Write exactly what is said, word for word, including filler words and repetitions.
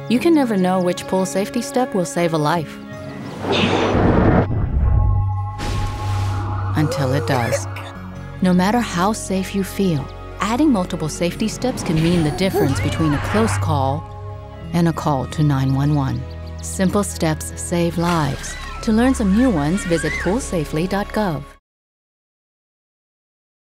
You can never know which pool safety step will save a life. Until it does. No matter how safe you feel, adding multiple safety steps can mean the difference between a close call and a call to nine one one. Simple steps save lives. To learn some new ones, visit pool safely dot gov.